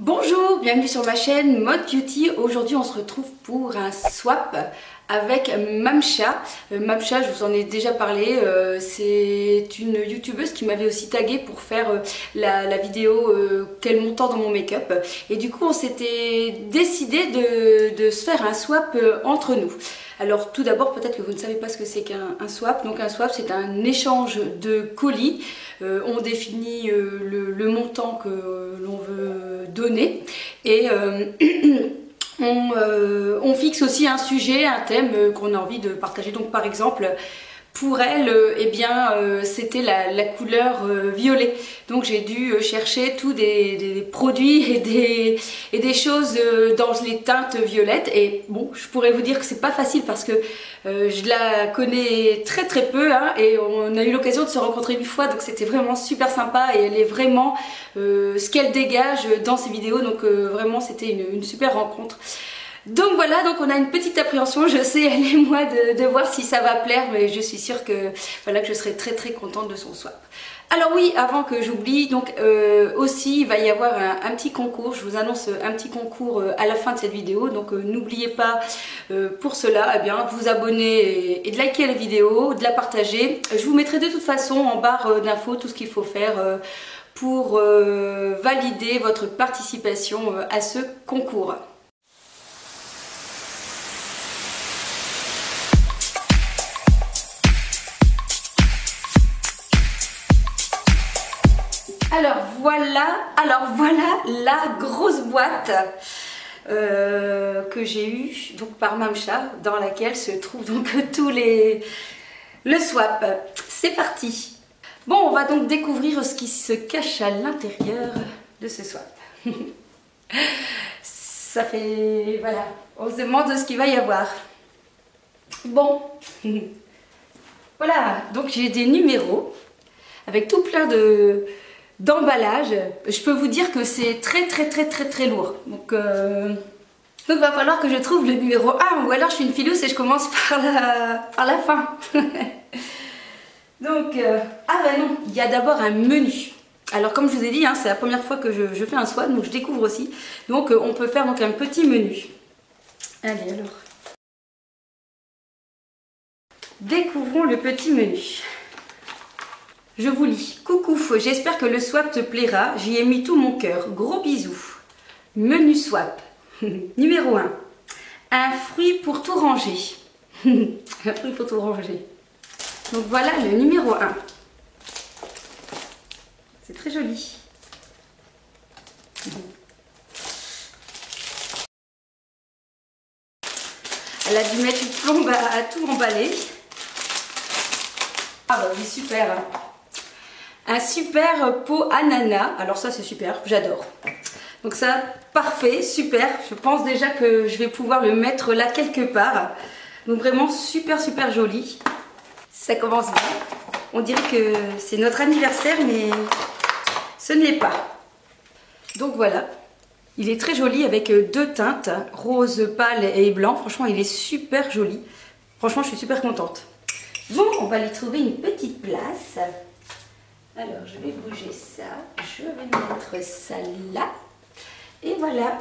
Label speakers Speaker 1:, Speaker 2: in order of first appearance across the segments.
Speaker 1: Bonjour, bienvenue sur ma chaîne Mode Beauty. Aujourd'hui on se retrouve pour un swap avec Mamcha. Mamcha, je vous en ai déjà parlé, c'est une youtubeuse qui m'avait aussi tagué pour faire la vidéo quel montant dans mon make-up. Et du coup on s'était décidé de se faire un swap entre nous. Alors tout d'abord, peut-être que vous ne savez pas ce que c'est qu'un swap. Donc un swap, c'est un échange de colis. On définit le montant que l'on veut donner et on fixe aussi un sujet, un thème qu'on a envie de partager. Donc par exemple, pour elle, eh bien, c'était la couleur violet. Donc j'ai dû chercher tous des produits et des choses dans les teintes violettes. Et bon, je pourrais vous dire que c'est pas facile parce que je la connais très peu, hein, et on a eu l'occasion de se rencontrer une fois. Donc c'était vraiment super sympa et elle est vraiment ce qu'elle dégage dans ses vidéos. Donc vraiment c'était une super rencontre. Donc voilà, donc on a une petite appréhension, je sais elle et moi de voir si ça va plaire, mais je suis sûre que voilà que je serai très contente de son swap. Alors oui, avant que j'oublie, donc aussi il va y avoir un petit concours, je vous annonce un petit concours à la fin de cette vidéo, donc n'oubliez pas pour cela eh bien, de vous abonner et de liker la vidéo, de la partager. Je vous mettrai de toute façon en barre d'infos tout ce qu'il faut faire pour valider votre participation à ce concours. Alors voilà la grosse boîte que j'ai eue donc par Mamcha, dans laquelle se trouvent donc le swap. C'est parti. Bon, on va donc découvrir ce qui se cache à l'intérieur de ce swap. Ça fait... voilà, on se demande ce qu'il va y avoir. Bon, voilà, donc j'ai des numéros avec tout plein d'emballage. Je peux vous dire que c'est très lourd. Donc va falloir que je trouve le numéro 1, ou alors je suis une filousse et je commence par la fin. Donc, ah ben non, il y a d'abord un menu. Alors comme je vous ai dit, hein, c'est la première fois que je fais un swap, donc je découvre aussi. Donc on peut faire donc un petit menu. Allez alors. Découvrons le petit menu. Je vous lis. Coucou, j'espère que le swap te plaira. J'y ai mis tout mon cœur. Gros bisous. Menu swap. Numéro 1. Un fruit pour tout ranger. Un fruit pour tout ranger. Donc voilà le numéro 1. C'est très joli. Elle a dû mettre une plombe à tout emballer. Ah bah oui, super, hein. Un super pot ananas. Alors ça c'est super, j'adore. Donc ça, parfait, super. Je pense déjà que je vais pouvoir le mettre là quelque part. Donc vraiment super joli. Ça commence bien. On dirait que c'est notre anniversaire, mais ce ne l'est pas. Donc voilà. Il est très joli avec deux teintes, rose pâle et blanc. Franchement, il est super joli. Franchement, je suis super contente. Bon, on va lui trouver une petite place. Alors, je vais bouger ça. Je vais mettre ça là. Et voilà.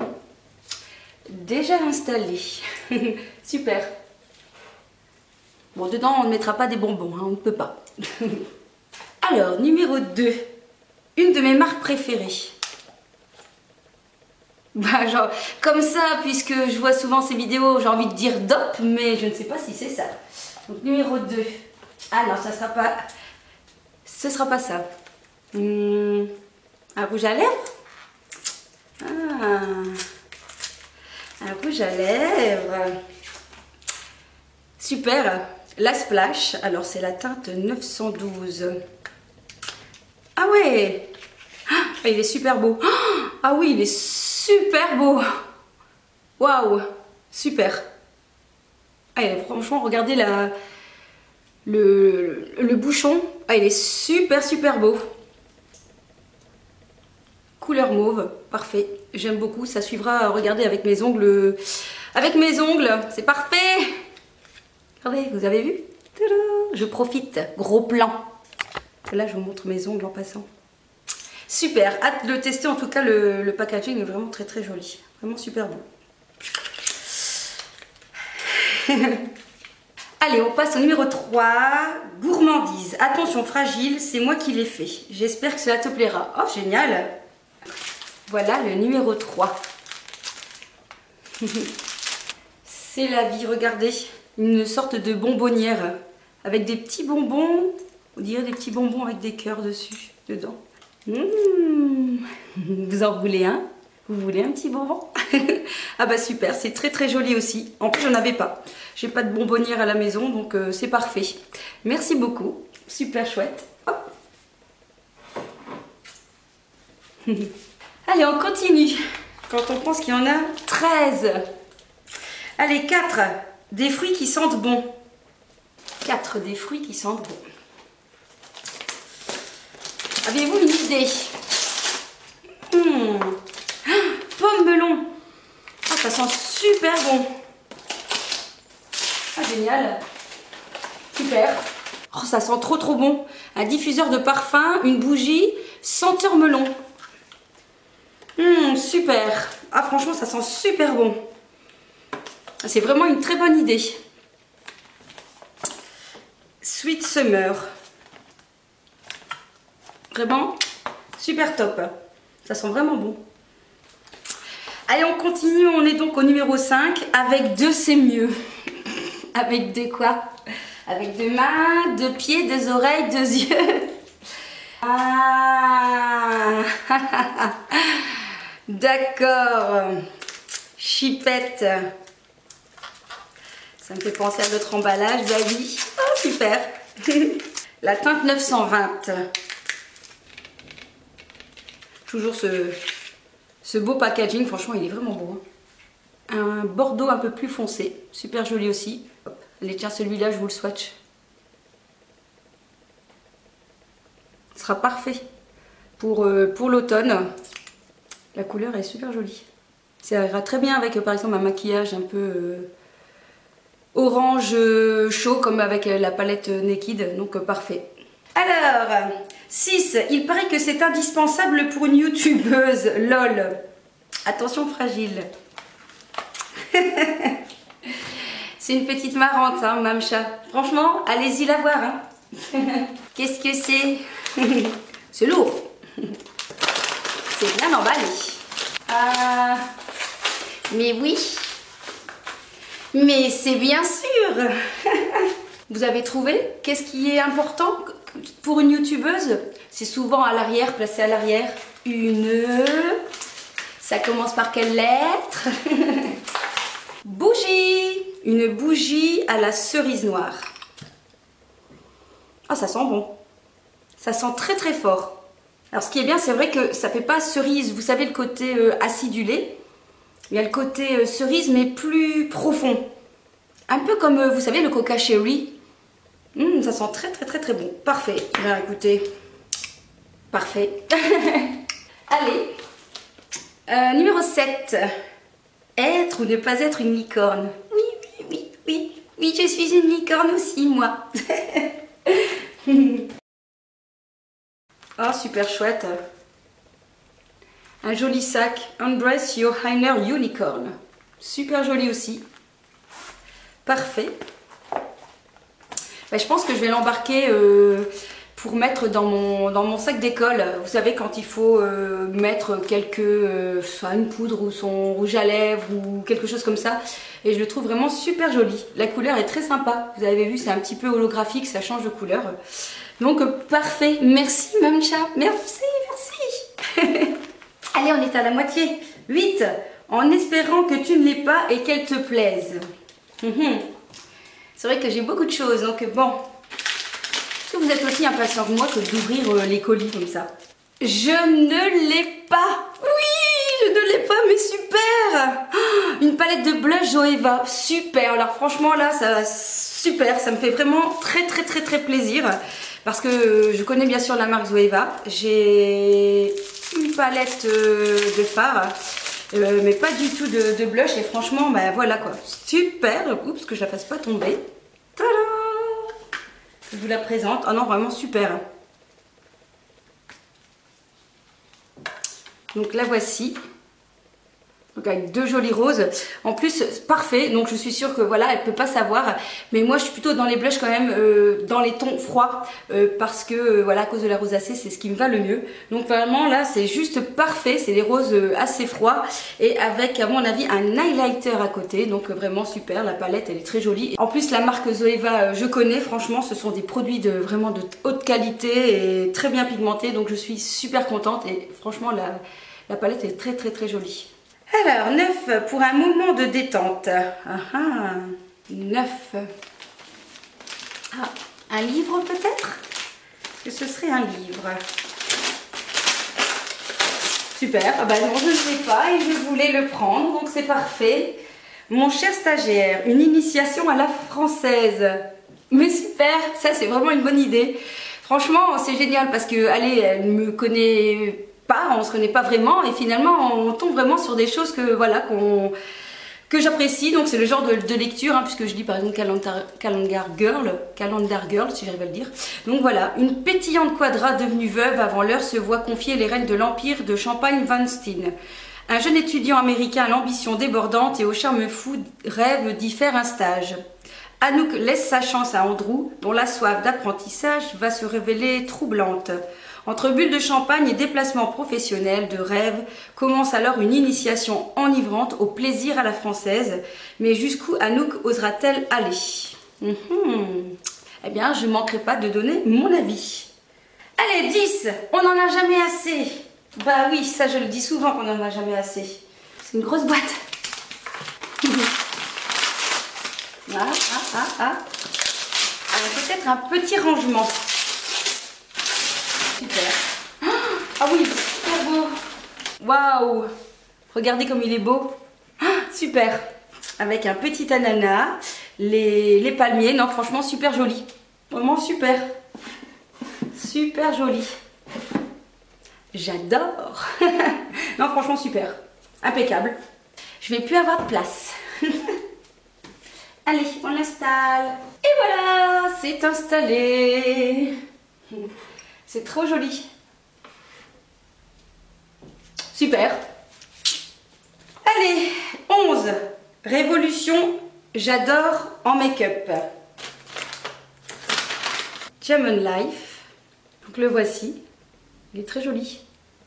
Speaker 1: Déjà installé. Super. Bon, dedans, on ne mettra pas des bonbons. Hein, on ne peut pas. Alors, numéro 2. Une de mes marques préférées. Bah, genre, comme ça, puisque je vois souvent ces vidéos, j'ai envie de dire DOP, mais je ne sais pas si c'est ça. Donc, numéro 2. Ah non, ça sera pas... Ce sera pas ça. Un rouge à lèvres. Ah, un rouge à lèvres. Super. La Splash. Alors c'est la teinte 912. Ah ouais. Ah, il est super beau. Ah oui, il est super beau. Waouh. Super. Ah, franchement, regardez le bouchon. Ah, il est super beau. Couleur mauve, parfait. J'aime beaucoup. Ça suivra, regardez, avec mes ongles. Avec mes ongles, c'est parfait. Regardez, vous avez vu? Je profite. Gros plan. Là, je vous montre mes ongles en passant. Super, hâte de le tester. En tout cas, le packaging est vraiment très très joli. Vraiment super beau. Allez, on passe au numéro 3. Gourmandise. Attention, fragile, c'est moi qui l'ai fait. J'espère que cela te plaira. Oh, génial. Voilà le numéro 3. C'est la vie, regardez. Une sorte de bonbonnière. Avec des petits bonbons. On dirait des petits bonbons avec des cœurs dessus, dedans. Vous en voulez un? Vous voulez un petit bonbon? Ah bah super, c'est très très joli aussi. En plus j'en avais pas. J'ai pas de bonbonnière à la maison, donc c'est parfait. Merci beaucoup, super chouette. Hop. Allez, on continue. Quand on pense qu'il y en a 13. Allez, 4. Des fruits qui sentent bon. 4 des fruits qui sentent bon. Avez-vous une idée? Pomme melon. Ah, ça sent super bon. Ah, génial. Super. Oh, ça sent trop trop bon. Un diffuseur de parfum, une bougie, senteur melon. Super. Ah, franchement, ça sent super bon. C'est vraiment une très bonne idée. Sweet Summer. Vraiment super top. Ça sent vraiment bon. Allez, on continue. On est donc au numéro 5. Avec 2, c'est mieux. Avec de quoi? Avec 2 mains, 2 pieds, 2 oreilles, 2 yeux. Ah. D'accord. Chipette. Ça me fait penser à notre emballage, bah oui. Oh, super. La teinte 920. Toujours ce beau packaging, franchement il est vraiment beau. Un bordeaux un peu plus foncé, super joli aussi. Hop. Allez tiens, celui-là je vous le swatch. Ce sera parfait pour l'automne. La couleur est super jolie. Ça ira très bien avec par exemple un maquillage un peu orange chaud comme avec la palette Naked, donc parfait. Alors, 6. Il paraît que c'est indispensable pour une youtubeuse. LOL. Attention fragile. C'est une petite marrante, hein, Mamcha. Franchement, allez-y la voir. Hein. Qu'est-ce que c'est? C'est lourd. C'est bien emballé. Ah, mais oui. Mais c'est bien sûr. Vous avez trouvé? Qu'est-ce qui est important pour une youtubeuse? C'est souvent à l'arrière, placé à l'arrière. Ça commence par quelle lettre? Bougie. Une bougie à la cerise noire. Ah, ça sent bon. Ça sent très très fort. Alors ce qui est bien, c'est vrai que ça fait pas cerise. Vous savez le côté acidulé. Il y a le côté cerise mais plus profond. Un peu comme, vous savez, le coca cherry. Ça sent très très très très bon. Parfait. Bien écoutez. Parfait. Allez. Numéro 7. Être ou ne pas être une licorne. Oui, oui, oui, oui. Oui, je suis une licorne aussi, moi. Oh, super chouette. Un joli sac. Embrace your inner unicorn. Super joli aussi. Parfait. Ben, je pense que je vais l'embarquer pour mettre dans mon sac d'école. Vous savez, quand il faut mettre soit une poudre ou son rouge à lèvres ou quelque chose comme ça. Et je le trouve vraiment super joli. La couleur est très sympa. Vous avez vu, c'est un petit peu holographique, ça change de couleur. Donc parfait. Merci Mamcha. Merci, merci. Allez, on est à la moitié. 8. En espérant que tu ne l'aies pas et qu'elle te plaise. C'est vrai que j'ai beaucoup de choses, donc bon. Est-ce que vous êtes aussi impatient que moi que d'ouvrir les colis comme ça? Je ne l'ai pas. Oui, je ne l'ai pas, mais super. Une palette de blush Zoeva. Super. Alors franchement là, super. Ça me fait vraiment très très très très plaisir. Parce que je connais bien sûr la marque Zoeva. J'ai une palette de fard. Mais pas du tout de blush. Et franchement, bah voilà quoi. Super. Oups, que je la fasse pas tomber. Tadam! Je vous la présente. Oh non, vraiment super. Donc la voici. Donc avec deux jolis roses. En plus, parfait. Donc je suis sûre que voilà, elle peut pas savoir. Mais moi, je suis plutôt dans les blushs quand même, dans les tons froids. Parce que voilà, à cause de la rosacée, c'est ce qui me va le mieux. Donc vraiment là, c'est juste parfait. C'est des roses assez froids. Et avec, à mon avis, un highlighter à côté. Donc vraiment super. La palette, elle est très jolie. En plus, la marque Zoeva, je connais. Franchement, ce sont des produits vraiment de haute qualité et très bien pigmentés. Donc je suis super contente. Et franchement, la palette est très très très jolie. Alors, 9 pour un moment de détente. 9. Ah, un livre peut-être? Est-ce que ce serait un livre? Super, ah bah non, je ne sais pas et je voulais le prendre, donc c'est parfait. Mon cher stagiaire, une initiation à la française. Mais super, ça c'est vraiment une bonne idée. Franchement, c'est génial parce que, allez, elle me connaît pas, on se connaît pas vraiment et finalement on tombe vraiment sur des choses que voilà que j'apprécie. Donc c'est le genre de lecture, hein, puisque je lis par exemple Calendar Girl si j'arrive à le dire. Donc voilà, une pétillante quadra devenue veuve avant l'heure se voit confier les rênes de l'empire de Champagne-Vansteen. Un jeune étudiant américain à l'ambition débordante et au charme fou rêve d'y faire un stage. Anouk laisse sa chance à Andrew, dont la soif d'apprentissage va se révéler troublante. Entre bulles de champagne et déplacements professionnels de rêve, commence alors une initiation enivrante au plaisir à la française. Mais jusqu'où Anouk osera-t-elle aller? Eh bien, je ne manquerai pas de donner mon avis. Allez, 10. On n'en a jamais assez. Bah oui, ça je le dis souvent qu'on n'en a jamais assez. C'est une grosse boîte. Peut-être un petit rangement. Super. Ah oui, super beau. Waouh. Regardez comme il est beau. Super. Avec un petit ananas, les palmiers. Non, franchement, super joli. Vraiment super. Super joli. J'adore. Non, franchement, super. Impeccable. Je vais plus avoir de place. Allez, on l'installe. Et voilà, c'est installé. C'est trop joli. Super. Allez, 11. Révolution, j'adore en make-up. Jamon Life. Donc le voici. Il est très joli.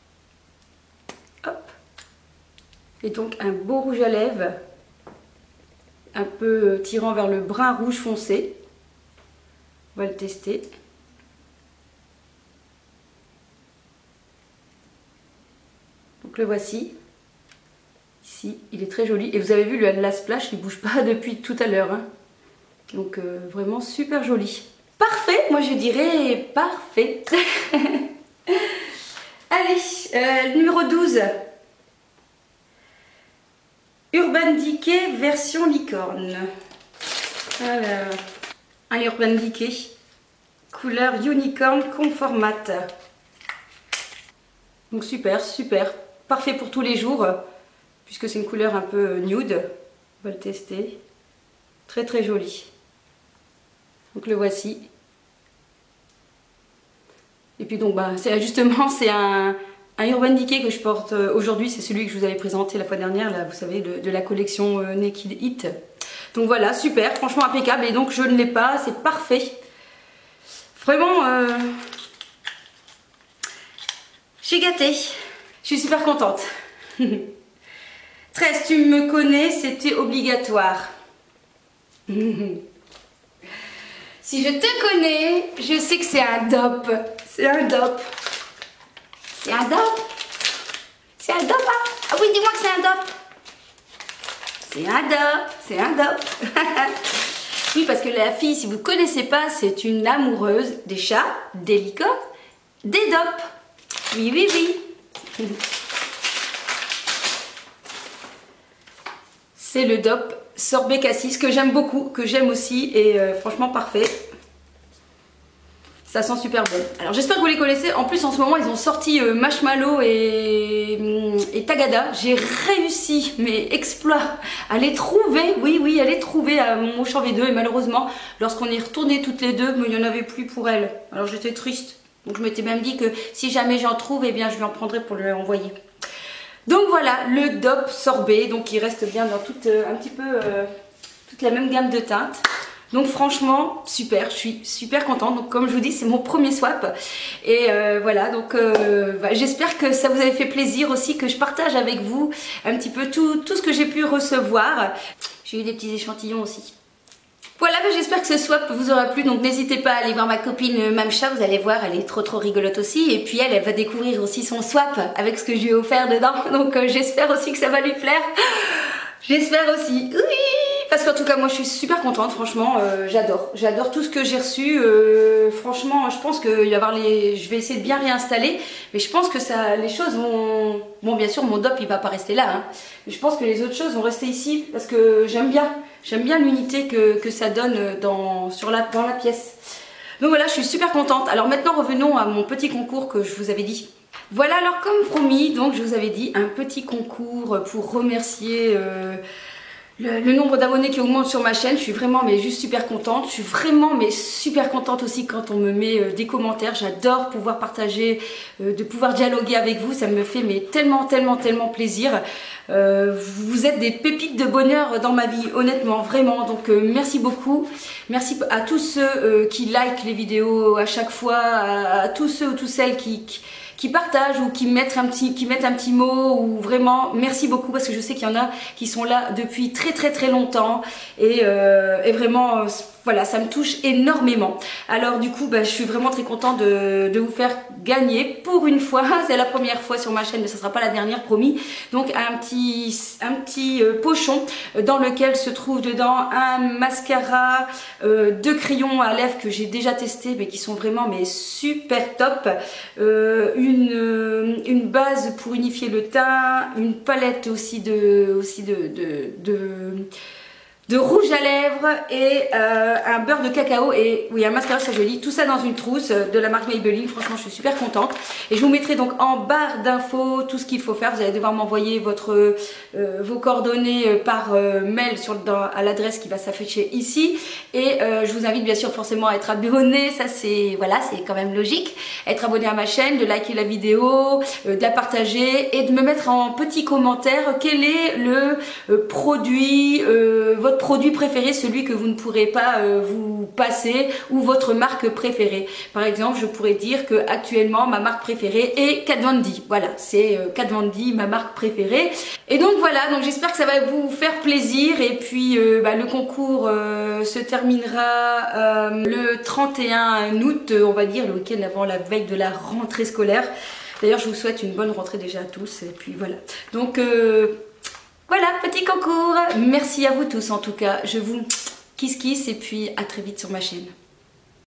Speaker 1: Hop. Et donc un beau rouge à lèvres. Un peu tirant vers le brun rouge foncé. On va le tester. Donc le voici. Ici, il est très joli. Et vous avez vu, la splash, il ne bouge pas depuis tout à l'heure. Hein. Donc vraiment super joli. Parfait, moi je dirais parfait. Allez, numéro 12. Urban Decay version licorne. Alors, un Urban Decay. Couleur unicorn conformat. Donc super, super. Parfait pour tous les jours. Puisque c'est une couleur un peu nude. On va le tester. Très très joli. Donc le voici. Et puis donc bah, justement c'est un Urban Decay que je porte aujourd'hui. C'est celui que je vous avais présenté la fois dernière, là, vous savez, de la collection Naked It. Donc voilà, super, franchement impeccable. Et donc je ne l'ai pas, c'est parfait. Vraiment, je suis gâtée. Je suis super contente. 13, tu me connais, c'était obligatoire. Si je te connais, je sais que c'est un DOP. C'est un DOP. C'est un DOP. C'est un DOP, hein? Ah oui, dis-moi que c'est un DOP. C'est un DOP. C'est un DOP. Oui, parce que la fille, si vous ne connaissez pas, c'est une amoureuse des chats, des licornes, des DOP. Oui, oui, oui. C'est le DOP Sorbet Cassis que j'aime beaucoup, que j'aime aussi et franchement parfait. Ça sent super bon. Alors j'espère que vous les connaissez. En plus en ce moment ils ont sorti Marshmallow et Tagada. J'ai réussi mes exploits à les trouver. Oui oui, à les trouver à mon Auchan V2 et malheureusement lorsqu'on est retourné toutes les deux, il n'y en avait plus pour elle. Alors j'étais triste. Donc je m'étais même dit que si jamais j'en trouve, eh bien je lui en prendrai pour lui envoyer. Donc voilà, le DOP sorbet, donc il reste bien dans toute, un petit peu toute la même gamme de teintes. Donc franchement, super, je suis super contente. Donc comme je vous dis, c'est mon premier swap. Et voilà, donc j'espère que ça vous avait fait plaisir aussi, que je partage avec vous un petit peu tout ce que j'ai pu recevoir. J'ai eu des petits échantillons aussi. Voilà, j'espère que ce swap vous aura plu, donc n'hésitez pas à aller voir ma copine Mamcha, vous allez voir, elle est trop rigolote aussi, et puis elle va découvrir aussi son swap avec ce que je lui ai offert dedans, donc j'espère aussi que ça va lui plaire. J'espère aussi, oui, parce qu'en tout cas moi je suis super contente, franchement, j'adore tout ce que j'ai reçu, franchement je pense que je vais essayer de bien réinstaller, mais je pense que les choses vont, bon bien sûr mon DOP il va pas rester là, hein, mais je pense que les autres choses vont rester ici, parce que j'aime bien l'unité que ça donne dans la pièce. Donc voilà, je suis super contente. Alors maintenant revenons à mon petit concours que je vous avais dit. Voilà, alors comme promis, donc je vous avais dit un petit concours pour remercier le nombre d'abonnés qui augmente sur ma chaîne. Je suis vraiment juste super contente. Je suis vraiment super contente aussi quand on me met des commentaires. J'adore pouvoir partager, de pouvoir dialoguer avec vous. Ça me fait tellement plaisir. Vous êtes des pépites de bonheur dans ma vie, honnêtement, vraiment. Donc merci beaucoup. Merci à tous ceux qui likent les vidéos à chaque fois, à tous ceux ou toutes celles qui partagent ou qui mettent un petit mot, ou vraiment merci beaucoup, parce que je sais qu'il y en a qui sont là depuis très longtemps et vraiment voilà, ça me touche énormément. Alors du coup je suis vraiment très contente de vous faire gagner pour une fois. C'est la première fois sur ma chaîne, mais ce ne sera pas la dernière, promis. Donc un petit pochon dans lequel se trouve dedans un mascara, 2 crayons à lèvres que j'ai déjà testé mais qui sont vraiment super top, une base pour unifier le teint, une palette aussi de rouge à lèvres et un beurre de cacao et oui, un mascara ça joli, tout ça dans une trousse de la marque Maybelline. Franchement je suis super contente et je vous mettrai donc en barre d'infos tout ce qu'il faut faire. Vous allez devoir m'envoyer vos coordonnées par mail à l'adresse qui va s'afficher ici, et je vous invite bien sûr forcément à être abonné, ça c'est voilà, c'est quand même logique, être abonné à ma chaîne, de liker la vidéo, de la partager et de me mettre en petit commentaire quel est le produit, votre produit préféré, celui que vous ne pourrez pas vous passer, ou votre marque préférée. Par exemple, je pourrais dire que actuellement ma marque préférée est Kat Von D. Voilà, c'est Kat Von D ma marque préférée. Et donc voilà, donc j'espère que ça va vous faire plaisir. Et puis le concours se terminera le 31 août, on va dire, le week-end avant la veille de la rentrée scolaire. D'ailleurs, je vous souhaite une bonne rentrée déjà à tous. Et puis voilà. Donc voilà, petit concours. Merci à vous tous en tout cas. Je vous kiss et puis à très vite sur ma chaîne.